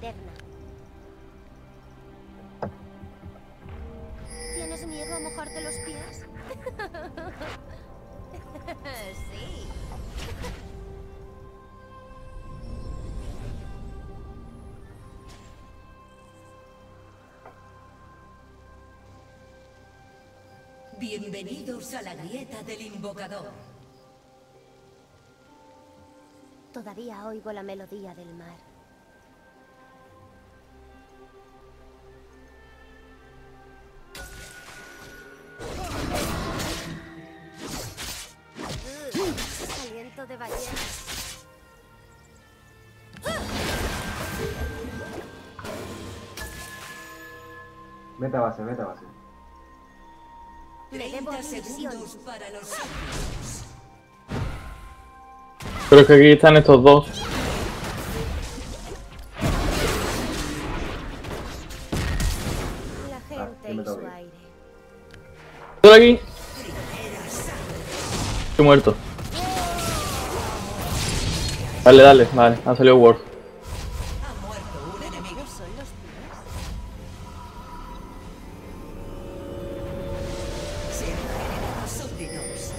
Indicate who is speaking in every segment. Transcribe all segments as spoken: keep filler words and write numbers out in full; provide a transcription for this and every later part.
Speaker 1: eterna. ¿Tienes miedo a mojarte los pies? Sí.
Speaker 2: Bienvenidos a la grieta del invocador.
Speaker 1: Todavía oigo la melodía del mar. Uh, aliento de ballena.
Speaker 3: Vete a base, vete a base.
Speaker 1: Me debo
Speaker 2: treinta
Speaker 1: misión.
Speaker 2: segundos para los súbditos.
Speaker 4: Pero es que aquí están estos dos.
Speaker 1: La gente y su aire.
Speaker 4: Estoy aquí. Estoy muerto. Dale, dale, vale, ha salido Word.
Speaker 2: Ha muerto un enemigo.
Speaker 1: ¿Son los pies?
Speaker 2: Se han generado súbditos.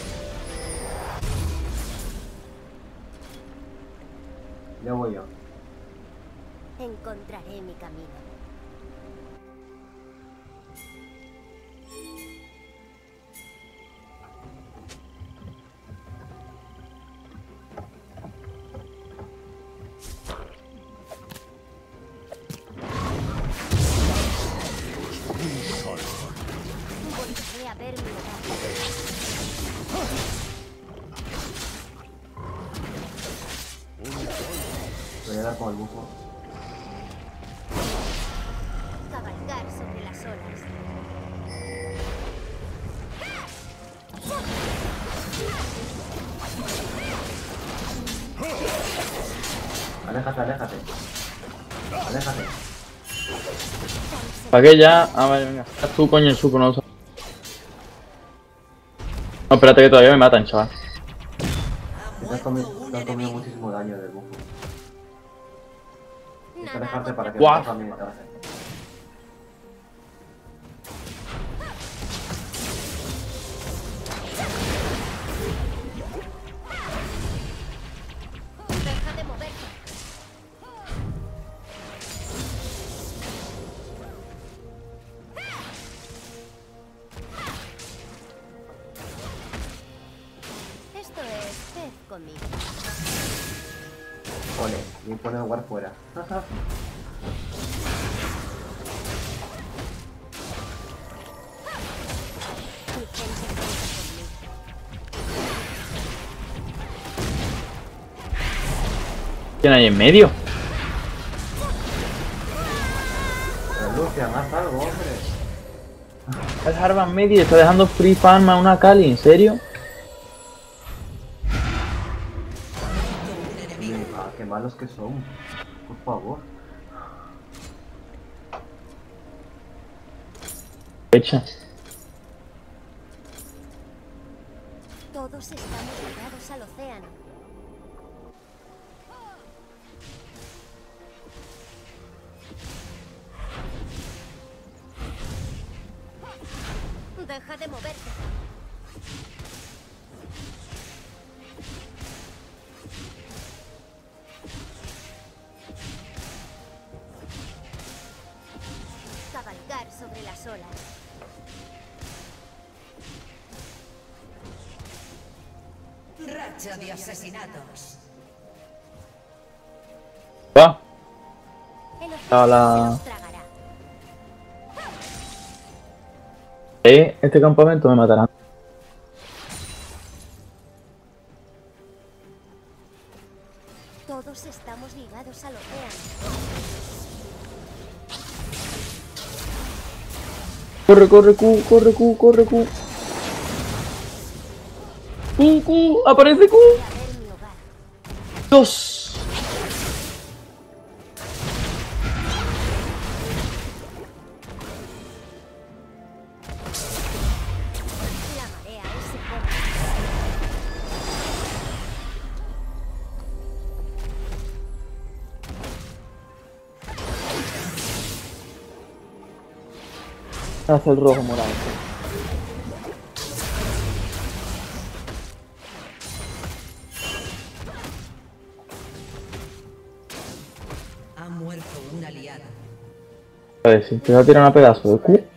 Speaker 3: Ya voy yo.
Speaker 1: Encontraré mi camino. Volveré a ver mi hogar.
Speaker 3: Voy a dar con el bufo.
Speaker 1: Cabalgar sobre las olas.
Speaker 3: Aléjate, aléjate. Aléjate.
Speaker 4: ¿Para qué ya? Ah, vale, venga. Haz tú, coño, el suco, no lo sé. No, espérate que todavía me matan, chaval.
Speaker 2: Ha
Speaker 3: Te has
Speaker 2: muerto
Speaker 3: comido,
Speaker 2: un
Speaker 3: te has comido
Speaker 2: enemigo.
Speaker 3: muchísimo daño del bufo. Tienes que
Speaker 1: Nada
Speaker 3: alejarte para que
Speaker 4: Guau.
Speaker 3: no también te hagas.
Speaker 1: Deja de moverte. Esto es pez conmigo.
Speaker 3: Ole, y pone el guard fuera.
Speaker 1: Mi gente cuenta conmigo.
Speaker 4: ¿Quién hay en medio?
Speaker 3: Pero Lucian, haz algo, hombre.
Speaker 4: El Harvan medio está dejando free farm a una Kali, ¿en serio?
Speaker 3: Ah, qué malos que son. Por favor.
Speaker 4: Echa.
Speaker 1: Todos estamos ligados al océano. Deja de moverte. Cabalgar sobre las olas.
Speaker 2: Racha de asesinatos.
Speaker 4: Va.
Speaker 1: El océano
Speaker 4: Ah, la-
Speaker 1: se los tragará.
Speaker 4: Eh, este campamento me matará.
Speaker 1: Todos estamos ligados al océano.
Speaker 4: Corre, corre, Q, corre, Q, corre, Q. Q, Q, aparece Q.
Speaker 1: Voy a ver mi hogar.
Speaker 4: Dios.
Speaker 1: La marea es eterna.
Speaker 4: Hace el rojo morado.
Speaker 2: Ha muerto un aliado.
Speaker 4: A ver, si te va a tirar una pedazo de Q.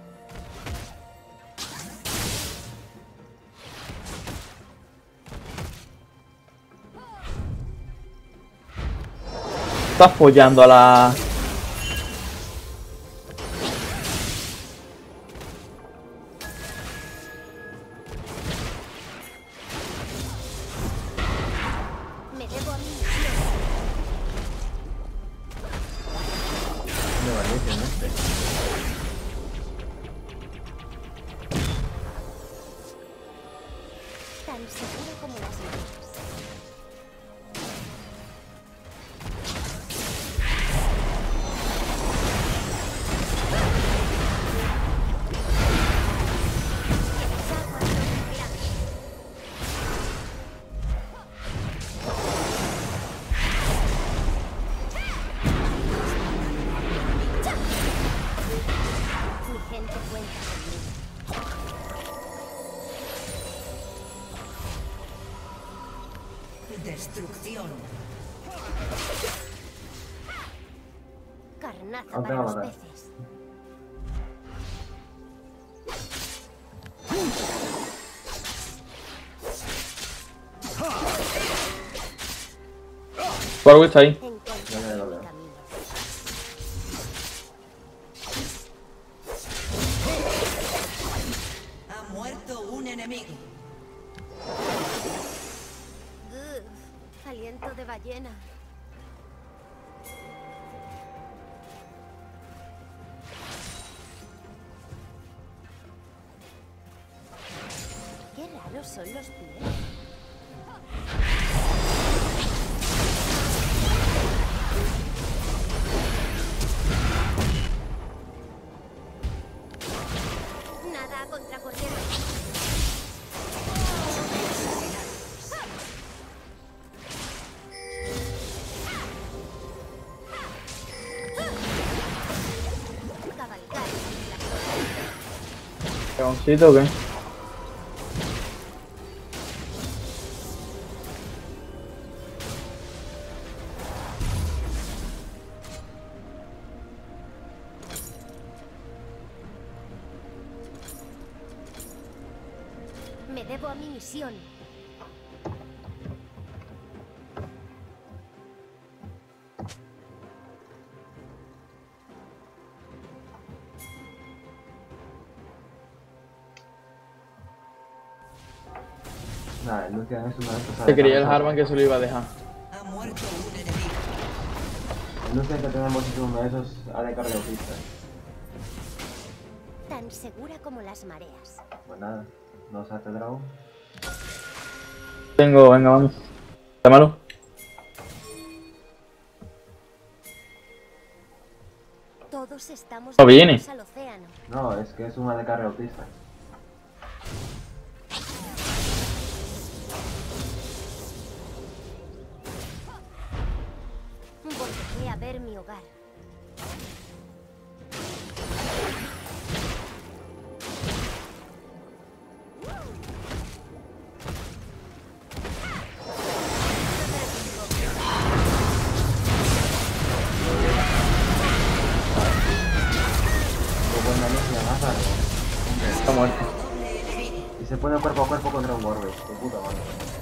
Speaker 4: Estás follando a la...
Speaker 1: Me debo a mí.
Speaker 3: Me valiente en este.
Speaker 1: Tan segura como las mareas. Mi gente cuenta conmigo.
Speaker 2: Destrucción.
Speaker 1: Carnaza
Speaker 3: No
Speaker 1: para
Speaker 3: tengo
Speaker 1: los
Speaker 3: nada.
Speaker 1: peces.
Speaker 4: Warwick está ahí.
Speaker 1: Encontraré
Speaker 3: Ya, ya, ya,
Speaker 1: mi
Speaker 3: ya.
Speaker 1: camino.
Speaker 2: Ha muerto un enemigo.
Speaker 1: Ugh, aliento de ballena. Qué raros son los pies. Nada a contracorriente. Cabalgar entre las olas.
Speaker 4: ¿Dragoncito o qué?
Speaker 1: Me debo a mi misión.
Speaker 3: Nada, el Lucian es una de esas.
Speaker 4: Se creía el Harvan que se lo iba a dejar.
Speaker 2: Ha muerto un enemigo.
Speaker 3: El Lucian que tenemos es uno de esos A D K autistas.
Speaker 1: Tan segura como las mareas.
Speaker 3: Pues nada, nos hace dragón.
Speaker 4: Tengo, venga, vamos. Llámalo.
Speaker 1: Todos estamos
Speaker 4: No viene.
Speaker 1: dedicados al océano.
Speaker 3: No, es que es un A D K autista.
Speaker 1: Volveré a ver mi hogar.
Speaker 3: Qué buena Lucian, haz algo.
Speaker 4: Está muerto.
Speaker 3: Y se pone cuerpo a cuerpo contra un Warwick. Qué puta madre.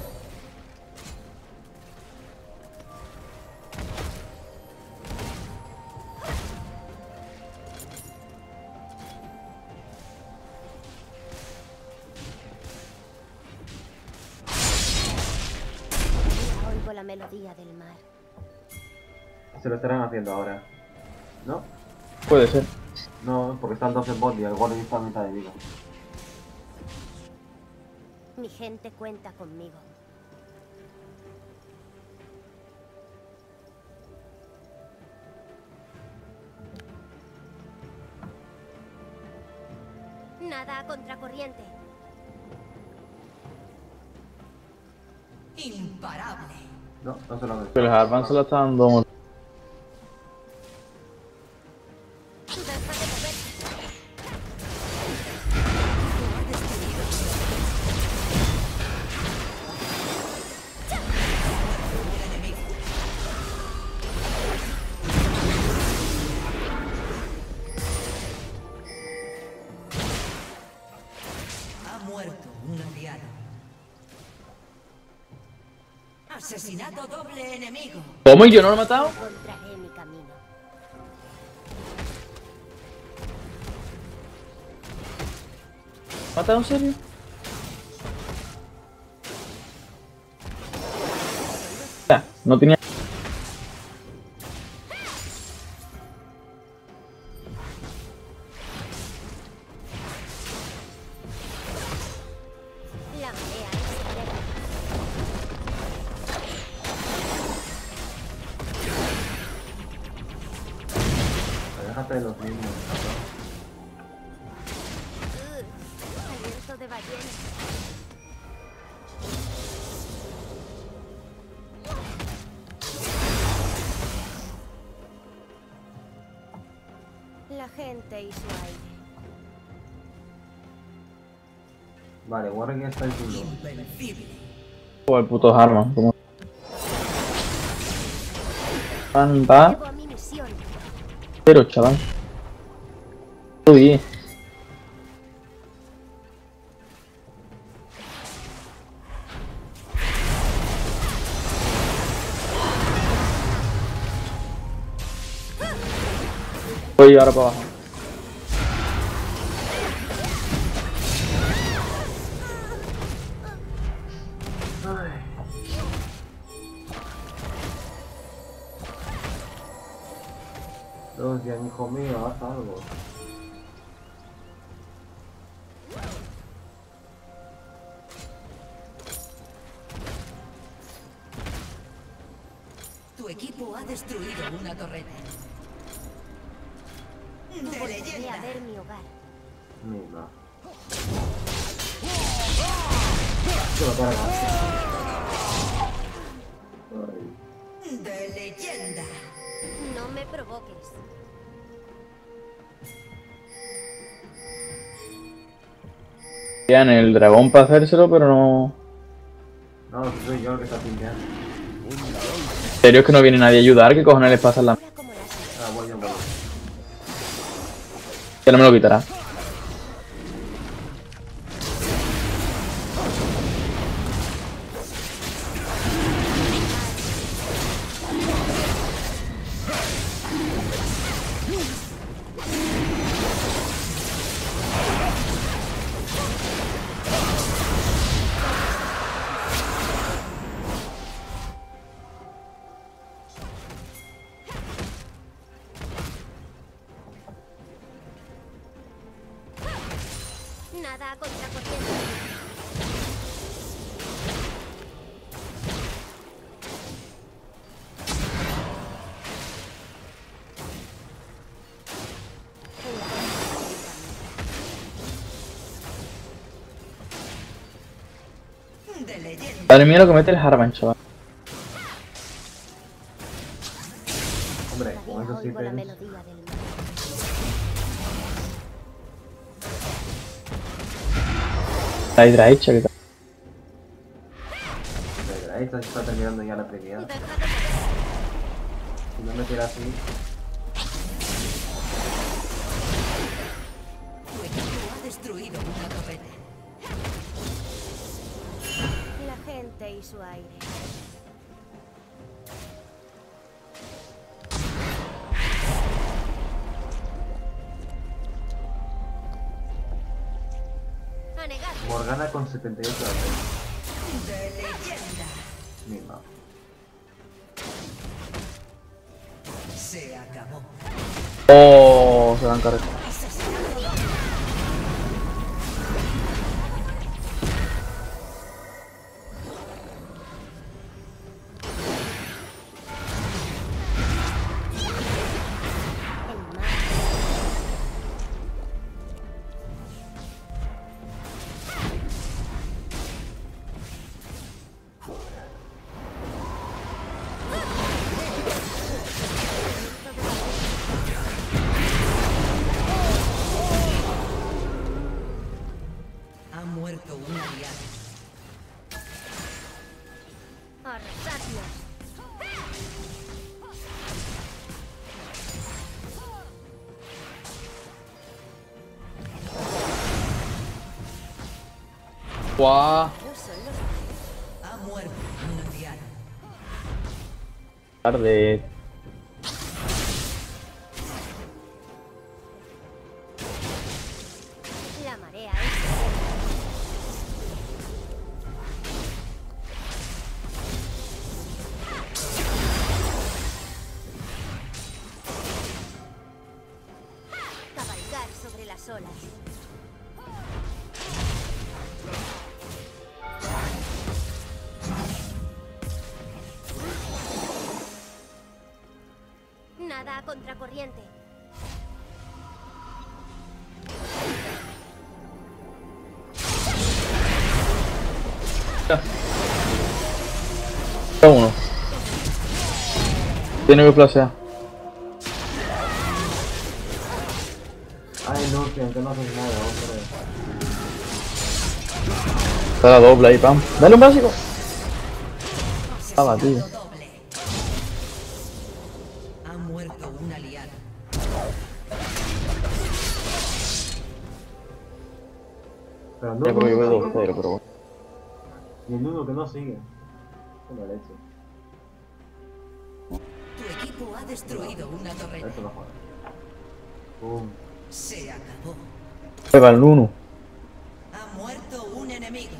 Speaker 1: Ya oigo la melodía del mar.
Speaker 3: Se lo estarán haciendo ahora. ¿No?
Speaker 4: Puede ser.
Speaker 3: No, porque está el dos en bot y el Warwick está a mitad de vida.
Speaker 1: Mi gente cuenta conmigo. Nada a contracorriente.
Speaker 2: Imparable.
Speaker 3: No, no se lo han
Speaker 4: Pero el Harvan se la está dando.
Speaker 1: Deja de moverse.
Speaker 2: muerto un aliado. Asesinato doble enemigo.
Speaker 4: ¿Cómo? ¿Y yo no lo he matado?
Speaker 1: Encontraré mi camino.
Speaker 4: ¿Matado en serio? Ya, no tenía...
Speaker 1: La marea es eterna.
Speaker 3: Déjate de los mismos, cabrón.
Speaker 1: Uh, aliento de ballena. La gente y su aire.
Speaker 3: Vale, Warren ya está en su
Speaker 2: Invencible.
Speaker 4: Oh, el puto arma. Como... Anda.
Speaker 1: Llevo a mi misión.
Speaker 4: Pero, chaval. Uy. Voy ahora para abajo.
Speaker 3: Los días, hijo mío, haz algo.
Speaker 2: Tu equipo ha destruido una torreta. De
Speaker 1: Volveré a
Speaker 2: leyenda.
Speaker 1: ver mi hogar.
Speaker 3: Mira. Se lo carga. Ay.
Speaker 2: De leyenda.
Speaker 1: No me provoques.
Speaker 4: En el dragón para hacérselo, pero no...
Speaker 3: No, si soy yo el que está pinteando.
Speaker 4: ¿En serio es que no viene nadie a ayudar? ¿Qué cojones les pasa a la...
Speaker 1: Ahora como las
Speaker 3: Ah, voy yo, voy.
Speaker 4: Ya no me lo quitará.
Speaker 1: nada a contracorriente.
Speaker 2: De leyenda.
Speaker 4: Madre mía lo que mete el Harvan, chaval.
Speaker 3: Hombre, con
Speaker 1: Todavía
Speaker 3: esos
Speaker 1: oigo la
Speaker 3: ítems.
Speaker 1: melodía del mar.
Speaker 4: La hidra hecha, que tal.
Speaker 3: Ahí está, se está terminando ya la pelea.
Speaker 1: Deja de mover.
Speaker 3: Si no me tira así.
Speaker 2: Tu equipo ha destruido una torreta.
Speaker 1: La gente y su aire. A negar.
Speaker 3: Morgana con setenta y ocho de ataque.
Speaker 2: De leyenda.
Speaker 3: Misma.
Speaker 2: Se acabó.
Speaker 4: Oh, se van cargando.
Speaker 1: El mar.
Speaker 2: Ha muerto un aliado.
Speaker 1: Arrasadnos.
Speaker 4: ¡Guau!
Speaker 1: Ellos son los
Speaker 2: Ha muerto un aldeano.
Speaker 4: Tarde.
Speaker 1: La marea es... Cabalgar sobre las olas. Nada a contracorriente.
Speaker 4: Cada uno. Tiene que flashear.
Speaker 3: Ay, Lucian, que no haces nada, hombre.
Speaker 4: Está la doble ahí, pam. Dale un básico. Ah, tío.
Speaker 2: Doble. Ha muerto un aliado.
Speaker 3: Pero
Speaker 4: Ya
Speaker 3: no,
Speaker 4: porque yo veo
Speaker 3: no,
Speaker 4: dos cero, pero bueno.
Speaker 3: y el uno que no sigue. Una leche.
Speaker 2: Tu equipo ha destruido una torreta.
Speaker 3: Esto no juega. Pum.
Speaker 2: Se acabó.
Speaker 4: Ahí va el uno.
Speaker 2: Ha muerto un enemigo.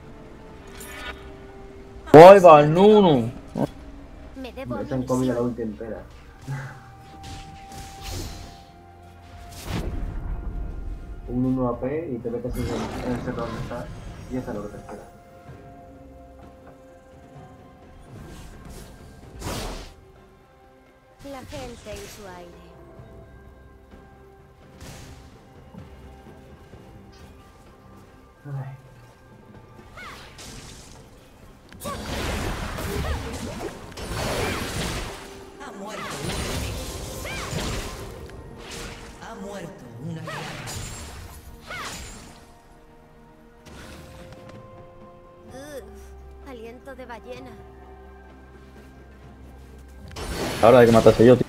Speaker 4: Ahí va el uno.
Speaker 1: Me debo a
Speaker 3: Me
Speaker 1: mi
Speaker 3: han comido la
Speaker 1: misión.
Speaker 3: ulti entera. Un uno A P y te metes en el, en el centro donde está. Y eso es lo que te espera.
Speaker 1: La gente y su aire.
Speaker 3: Ay.
Speaker 2: Ha muerto un enemigo. Ha muerto un aliado.
Speaker 1: Ugh, aliento de ballena.
Speaker 4: Ahora hay que matarse yo, tío.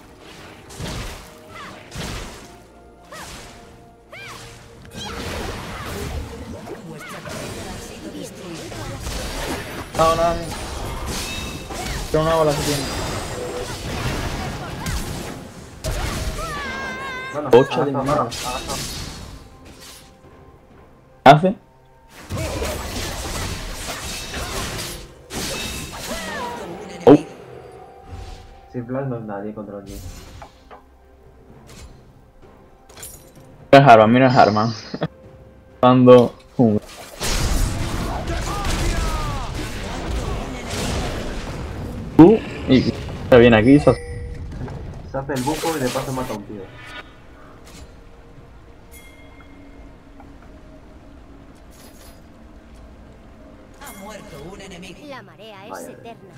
Speaker 2: Vuestra torreta ha sido destruida.
Speaker 4: No, nada, mira. Tengo una bola que tiene.
Speaker 3: Bueno,
Speaker 4: Ocho de
Speaker 3: agazo,
Speaker 4: mierda.
Speaker 3: agazo, agazo.
Speaker 4: ¿Hace? Oh.
Speaker 3: Sin plan no es nadie contra el Jin.
Speaker 4: Mira el Harman, mira el Harman. Cuando... Uh. Tú y se viene aquí, se hace-
Speaker 3: Se hace el buco y de paso mata a un tío.
Speaker 2: Ha muerto un enemigo.
Speaker 1: La marea es
Speaker 3: Vaya.
Speaker 1: eterna.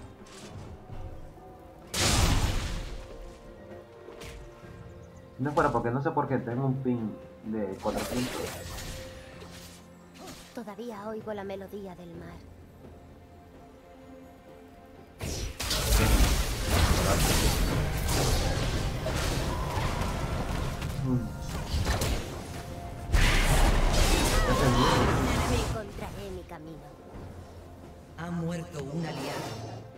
Speaker 3: No fuera porque no sé por qué tengo un ping de cuatrocientos.
Speaker 1: Todavía oigo la melodía del mar.
Speaker 3: Mm.
Speaker 1: Encontraré mi camino.
Speaker 2: Ha muerto un aliado.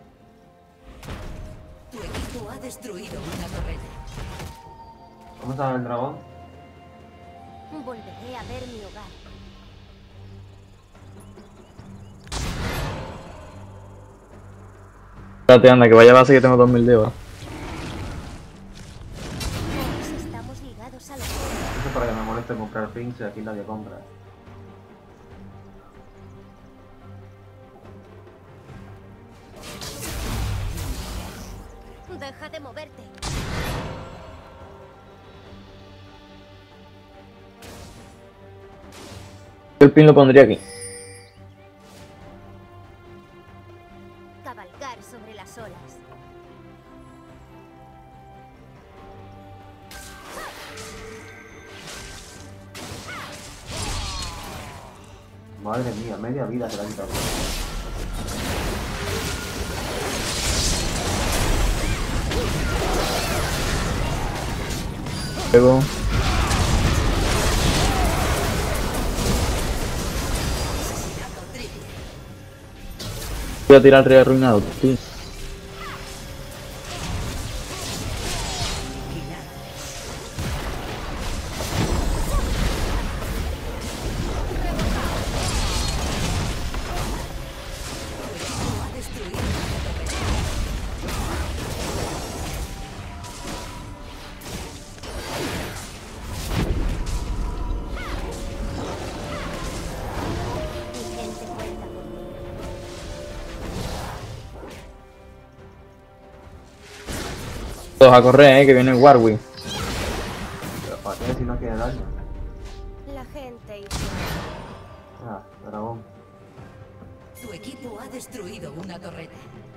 Speaker 2: Tu equipo ha destruido una torreta.
Speaker 3: ¿Cómo está el dragón?
Speaker 1: Volveré a ver mi hogar.
Speaker 4: Espérate, anda, que vaya base que tengo dos mil de oro.
Speaker 1: Todos estamos ligados a la tierra.
Speaker 3: Eso es para que me moleste comprar pings y aquí nadie compra.
Speaker 1: Deja de moverte.
Speaker 4: El pin lo pondría aquí.
Speaker 1: Cabalgar sobre las olas.
Speaker 3: Madre mía, media vida se la ha quitado.
Speaker 4: Luego... Voy a tirar el rey arruinado, tío.
Speaker 1: Mi gente cuenta conmigo.
Speaker 4: Todos a correr, eh, que viene el Warwick.
Speaker 3: Pero ¿para qué si no quiere daño?
Speaker 1: La gente hizo.
Speaker 3: Ah, dragón.
Speaker 2: Tu equipo ha destruido una torreta.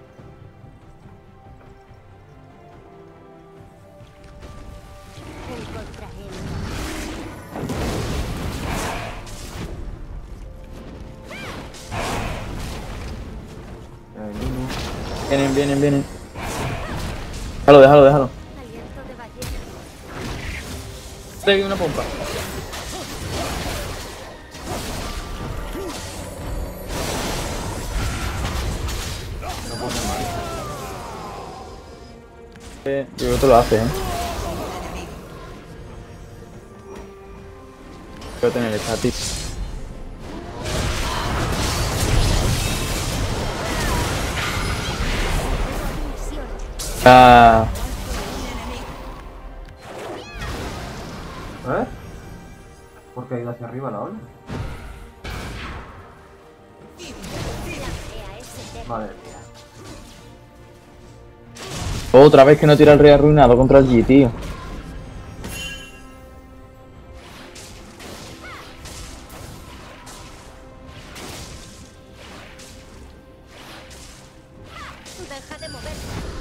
Speaker 1: Encontraré el
Speaker 3: Eh, Nunu.
Speaker 4: Vienen, vienen, vienen. Déjalo, déjalo, déjalo.
Speaker 1: aliento de ballena.
Speaker 4: Tengo una pompa.
Speaker 3: No puedo hacer mal.
Speaker 4: Eh, yo creo que te lo hace, eh. Voy a tener esta, tío.
Speaker 1: Misión.
Speaker 4: Ah,
Speaker 3: ¿Eh? ¿Por qué ha ido hacia arriba la ola?
Speaker 1: Lanzea ese tema.
Speaker 3: Madre mía.
Speaker 4: otra vez que no tira el rey arruinado contra el G, tío.
Speaker 1: Deja de moverte.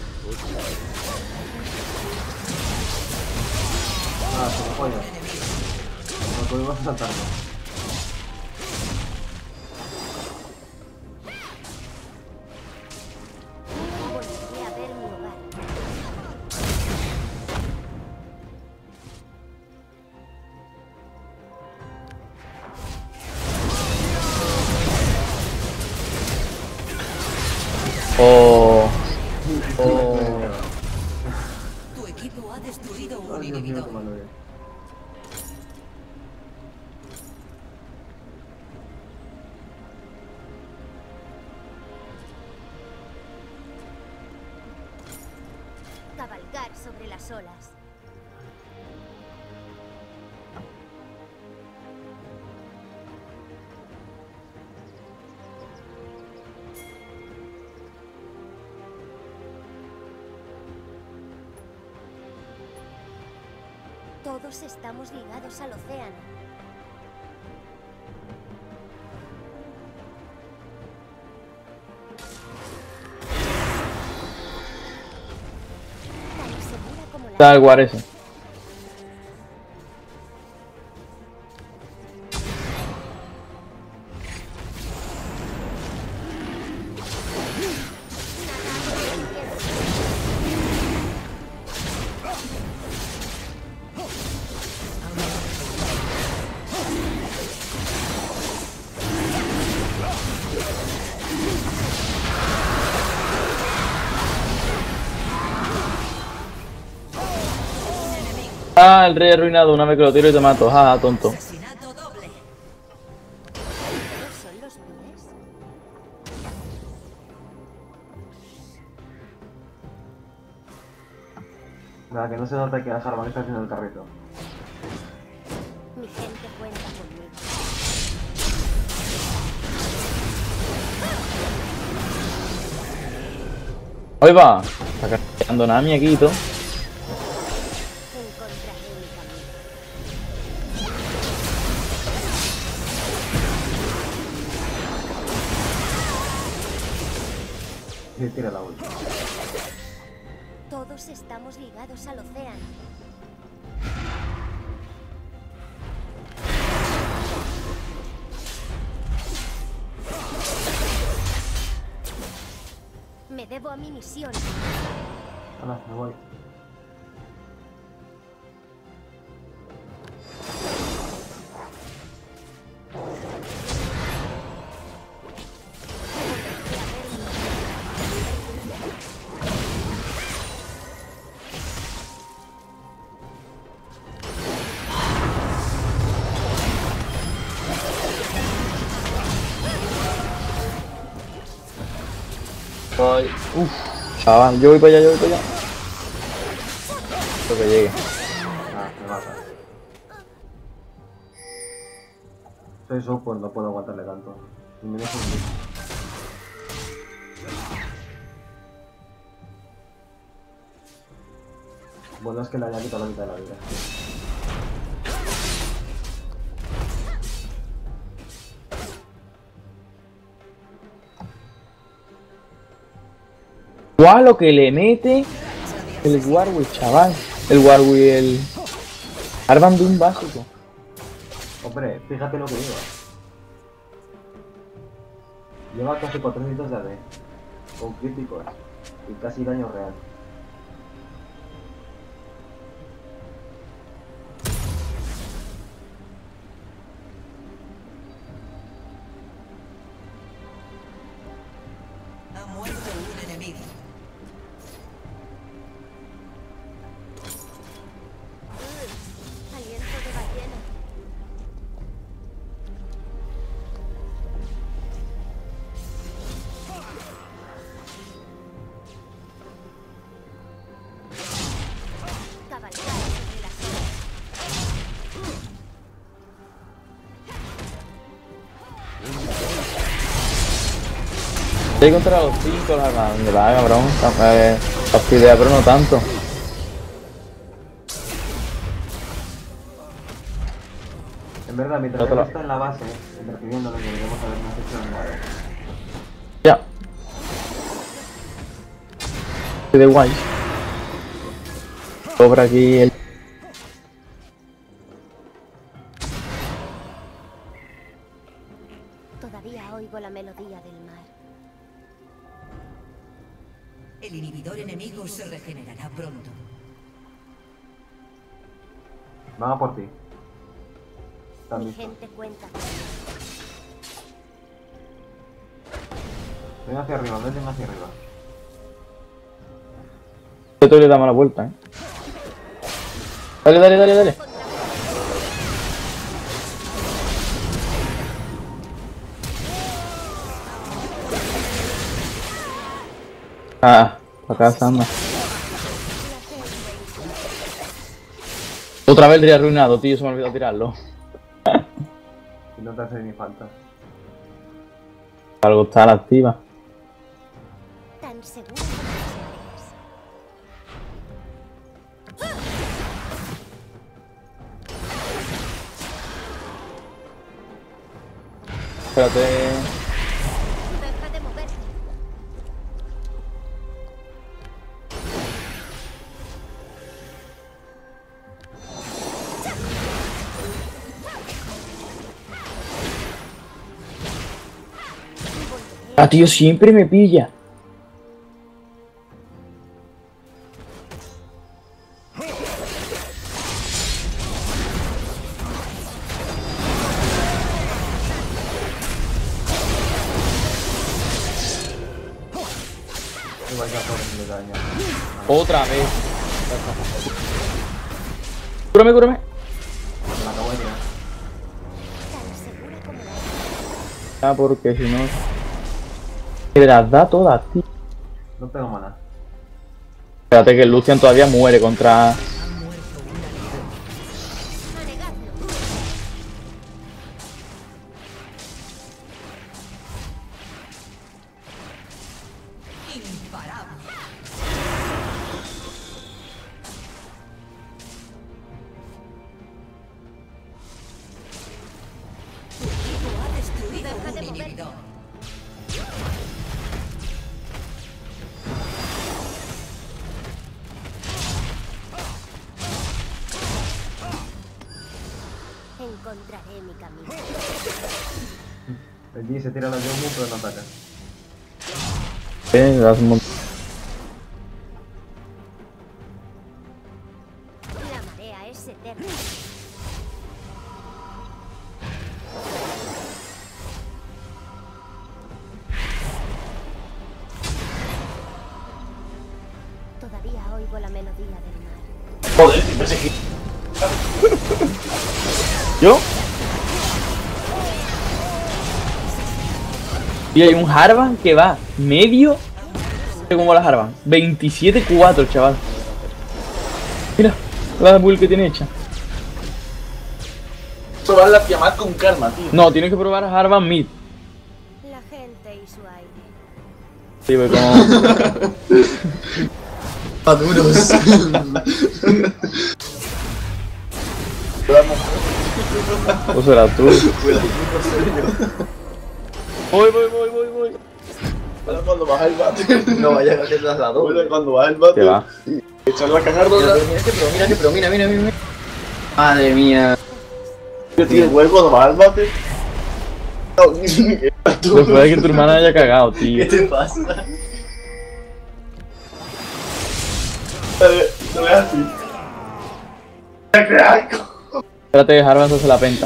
Speaker 3: Ah, se me pollo. No podemos saltarlo.
Speaker 1: Volveré a ver mi hogar.
Speaker 4: Oh. Oh.
Speaker 2: Tu equipo ha destruido un
Speaker 3: Ay, Dios mío,
Speaker 2: inhibidor.
Speaker 3: qué malo es.
Speaker 1: Cabalgar sobre las olas. Todos estamos ligados al océano. Tan segura como la...
Speaker 4: Está el War ese. Ah, el rey arruinado, una vez que lo tiro y te mato. Ah, tonto.
Speaker 2: Asesinato doble.
Speaker 1: ¿Pero son los pies?
Speaker 3: Nada, que no se note que la Sarvan está haciendo el carrito.
Speaker 1: Mi gente cuenta conmigo.
Speaker 4: Ahí va. Está cargando Nami aquí y todo.
Speaker 1: Encontraré mi camino.
Speaker 3: Y tira la ulti.
Speaker 1: Todos estamos ligados al océano. Me debo a mi misión.
Speaker 3: Hala, me voy.
Speaker 1: Volveré a ver mi hogar.
Speaker 4: Ay, uf, chaval, yo voy para allá, yo voy para allá. Espero que llegue.
Speaker 3: Ah, me mata. Soy sub, pues no puedo aguantarle tanto. Y me dejo un bicho. Bueno, es que le haya quitado la mitad de la vida.
Speaker 4: Guau, lo que le mete el Warwick, chaval. El Warwick, el Arban Doom básico.
Speaker 3: Hombre, fíjate lo que lleva. Lleva casi cuatrocientos de A D. Con críticos. Y casi daño real.
Speaker 2: Ha muerto un enemigo.
Speaker 1: Aliento de ballena. Cabalgar sobre las olas.
Speaker 4: Estoy contra los cinco, la armas. ¿Dónde va, cabrón? Eh, idea, pero no tanto.
Speaker 3: En verdad, mientras
Speaker 4: Otro
Speaker 3: él
Speaker 4: lado.
Speaker 3: está en la base, recibiéndolo, deberíamos haber más hecho en la...
Speaker 4: Ya. Estoy de guay. Cobra aquí el...
Speaker 1: Todavía oigo la melodía del mar.
Speaker 2: El inhibidor enemigo se regenerará pronto.
Speaker 3: Van a por ti. Están
Speaker 1: Mi
Speaker 3: listos.
Speaker 1: gente cuenta.
Speaker 3: Ven hacia arriba, ven hacia arriba.
Speaker 4: Esto le damos la vuelta, eh. Dale, dale, dale, dale. Ah, para casa anda. Otra vez el día arruinado, tío, se me ha olvidado tirarlo.
Speaker 3: Y no te hace ni falta.
Speaker 4: Algo está a la activa.
Speaker 1: Tan seguro como las mareas.
Speaker 4: Espérate.
Speaker 1: Deja de moverte.
Speaker 4: Ah, tío, siempre me pilla.
Speaker 3: Y vais a hacerle daño.
Speaker 4: Otra vez. Cúrame, cúrame.
Speaker 3: Me la acabo de tirar.
Speaker 1: Tan segura como las
Speaker 4: Ah, porque si no... Me las da todas, tío.
Speaker 3: No tengo mana.
Speaker 4: Espérate que el Lucian todavía muere contra...
Speaker 2: Ha muerto un aliado.
Speaker 1: anegadlo.
Speaker 2: Imparable. Tu equipo ha destruido
Speaker 1: Deja de
Speaker 2: un
Speaker 1: moverte.
Speaker 2: inhibidor.
Speaker 1: Encontraré mi camino.
Speaker 3: El G se tira la Yomu pero no ataca.
Speaker 4: Eh, das un mon-
Speaker 1: La marea es eterna. Todavía oigo la melodía del mar.
Speaker 4: Joder, me perseguí. ¿Yo? Y hay un Harvan que va medio Como las Harvan. veintisiete cuatro, chaval. Mira, la build que tiene hecha.
Speaker 5: Probar la Tiamat con Karma, tío.
Speaker 4: No, tienes que probar a Harvan Mid.
Speaker 1: La gente y su aire.
Speaker 4: Sí, pues como...
Speaker 5: Maduros.
Speaker 4: O será tú. Voy, voy, voy, voy, voy.
Speaker 5: Ahora cuando baja el bate. No vayas a hacer las dos. Ahora cuando baja el bate.
Speaker 4: ¿Qué va?
Speaker 5: Echarla a cagar dos.
Speaker 6: Mira que pro, mira que pro, mira, mira, mira. Madre mía.
Speaker 5: Yo tío, güey, cuando baja el bate.
Speaker 4: Después de que tu hermana haya cagado, tío.
Speaker 6: ¿Qué te pasa?
Speaker 5: No es así. ¡Crack!
Speaker 4: Espérate que Harvan se hace la penta.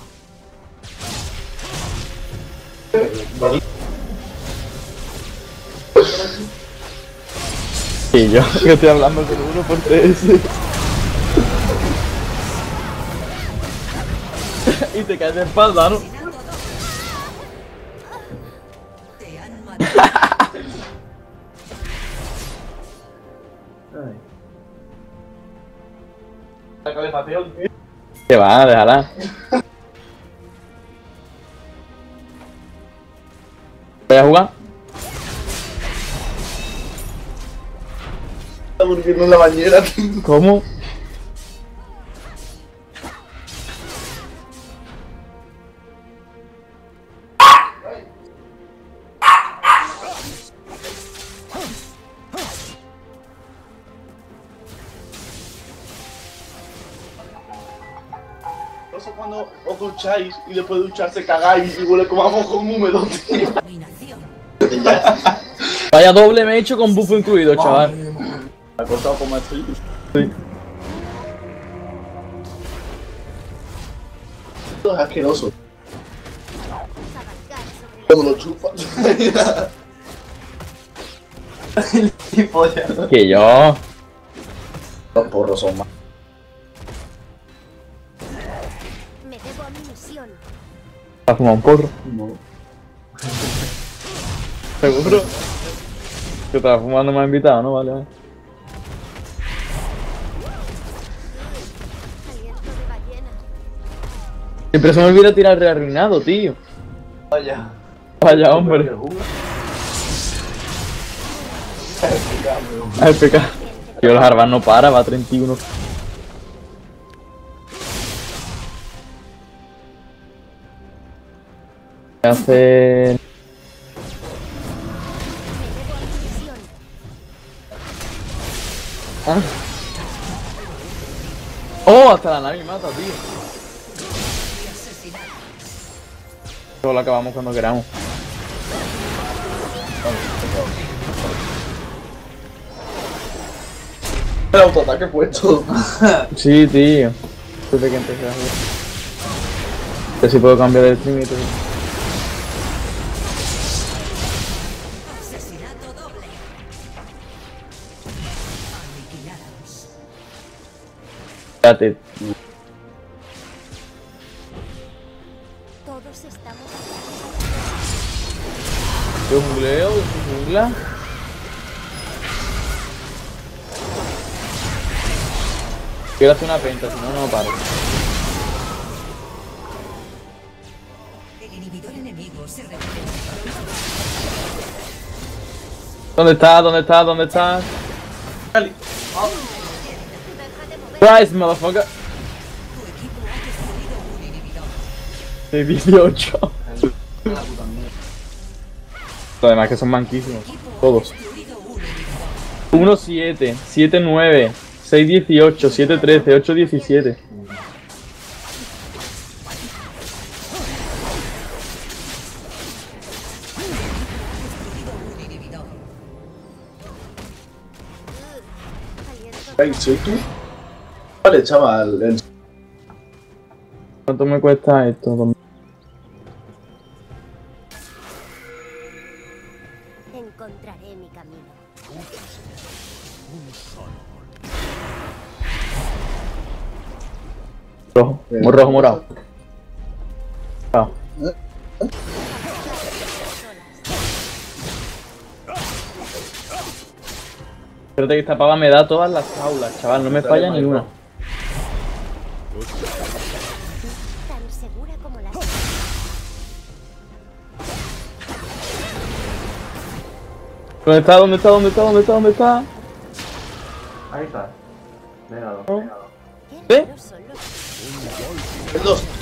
Speaker 4: Y yo, que estoy hablando con uno por T S. Y te caes de espalda, ¿no?
Speaker 2: Te han matado.
Speaker 5: La calefacción, tío.
Speaker 4: Que va, déjala. ¿Voy a jugar?
Speaker 5: Está durmiendo en la bañera, tío.
Speaker 4: ¿Cómo?
Speaker 5: Eso cuando os ducháis y después de ducharse cagáis y huele como a mojón húmedo, tío.
Speaker 2: Dominación.
Speaker 4: Vaya doble me he hecho con buffo incluido, chaval.
Speaker 5: Me ha cortado como estoy.
Speaker 4: Sí.
Speaker 5: Esto es asqueroso.
Speaker 1: Cabalgar sobre la...
Speaker 5: Como lo chupa.
Speaker 6: Tipo ya.
Speaker 4: Que yo.
Speaker 5: Los porros son más.
Speaker 1: Me debo a mi misión.
Speaker 4: ¿Has fumado un porro?
Speaker 5: No.
Speaker 4: ¿Seguro? Que estaba fumando, me ha invitado, ¿no? Vale, vale.
Speaker 1: Aliento de ballena.
Speaker 4: Siempre se me olvida tirar rearruinado, tío.
Speaker 6: Vaya.
Speaker 4: Vaya, hombre. Al P K. Tío, el Harvan no para, va a treinta y uno. ¿Qué hace?
Speaker 1: Me debo a mi misión.
Speaker 4: Ah. Oh, hasta la nave mata, tío. Solo acabamos cuando queramos.
Speaker 5: El autoataque puesto.
Speaker 4: Sí, tío. Desde que empecé a jugar. Que si puedo cambiar de stream y todo.
Speaker 2: Asesinato doble. Aniquilados.
Speaker 4: Espérate.
Speaker 1: Todos estamos...
Speaker 4: Yo googleo, yo jungla. Quiero hacer una penta, si no, no paro.
Speaker 2: El inhibidor enemigo se repele.
Speaker 4: ¿Dónde estás? ¿Dónde estás? ¿Dónde estás?
Speaker 1: Deja de mover.
Speaker 4: Rise, motherfucker.
Speaker 2: Tu equipo ha destruido un inhibidor.
Speaker 4: De dieciocho. Además que son manquísimos. Todos.
Speaker 2: Destruido un inhibidor.
Speaker 4: uno siete, siete nueve, seis dieciocho, siete trece, ocho diecisiete.
Speaker 2: Destruido un inhibidor.
Speaker 1: Aliento
Speaker 5: Ay, ¿soy tú? Vale, chaval. el-
Speaker 4: ¿Cuánto me cuesta esto?
Speaker 1: Encontraré mi camino.
Speaker 4: Rojo, muy rojo, morado. Ah. Espérate que esta pava me da todas las jaulas, chaval, no me falla ni una.
Speaker 1: Tan segura como las...
Speaker 4: ¿Dónde está? ¿Dónde está? ¿Dónde está? ¿Dónde está? ¿Dónde está?
Speaker 3: Ahí está. Me he dado.
Speaker 4: Oh.
Speaker 3: Me he dado.
Speaker 1: Qué
Speaker 4: ¿Eh?
Speaker 1: raros son los...
Speaker 5: El dos.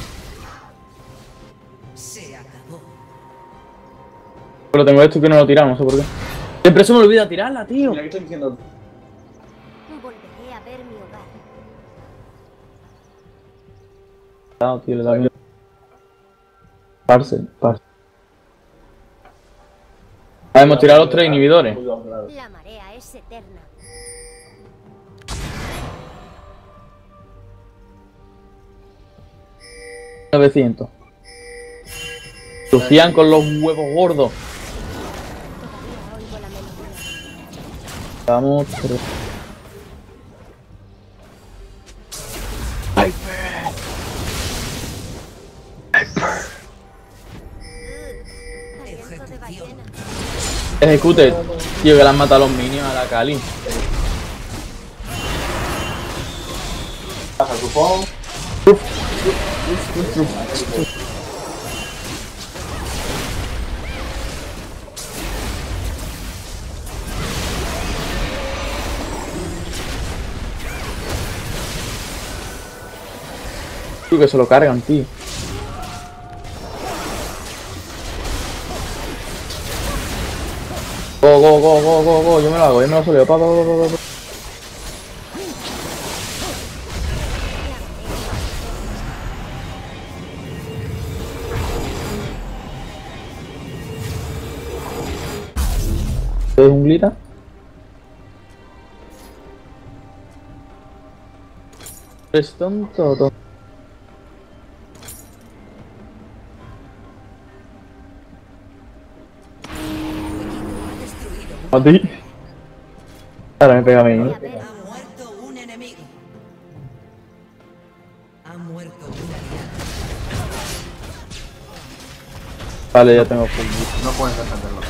Speaker 2: Se acabó.
Speaker 4: Pero tengo esto que no lo tiramos, no sé por qué. Siempre se me olvida tirarla, tío.
Speaker 5: Mira que estoy diciendo.
Speaker 1: Volveré a ver mi hogar.
Speaker 4: No, tío, le da miedo. Parcel, parcel. Ah, hemos tirado los tres inhibidores.
Speaker 1: La marea es eterna.
Speaker 4: novecientos. Lucian con los huevos gordos.
Speaker 1: Todavía oigo la melodía.
Speaker 4: Vamos, pero...
Speaker 1: Aliento de ballena.
Speaker 4: Ejecute. Tío, que le han matado a los minions a la Kali.
Speaker 3: Pasa tu pom.
Speaker 4: Tío, que se lo cargan, tío. Go, go, go, go, go, go. Yo me lo hago, yo me lo soleo. Pa, pa, pa, pa, pa. ¿De junglita? Es tonto, tonto. ¿A ti? Ahora me pega a mí, ¿no?
Speaker 1: A ver,
Speaker 2: Ha muerto un enemigo. Ha muerto un aliado.
Speaker 4: Vale, ya tengo full.
Speaker 3: No puedes defenderlo.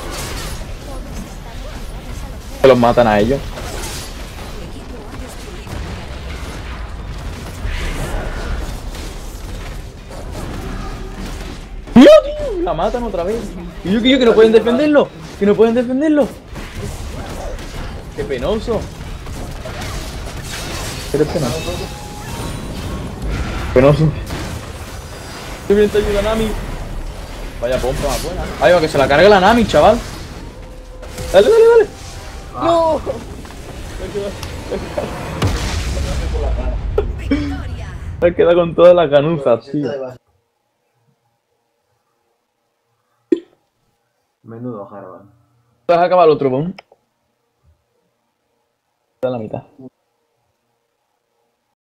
Speaker 4: Que los matan a ellos. ¡Tío, tío! La matan otra vez. Y yo que yo que no pueden defenderlo. Que no pueden defenderlo. Qué penoso. Eres penoso. Penoso. Qué bien te ayuda Nami. Vaya pompa más buena. Ahí va, que se la cargue la Nami, chaval. Dale, dale, dale. No. Me queda con todas las canuzas, tío.
Speaker 3: Menudo Harvan.
Speaker 4: Vas a acabar el otro bomb. Da la mitad.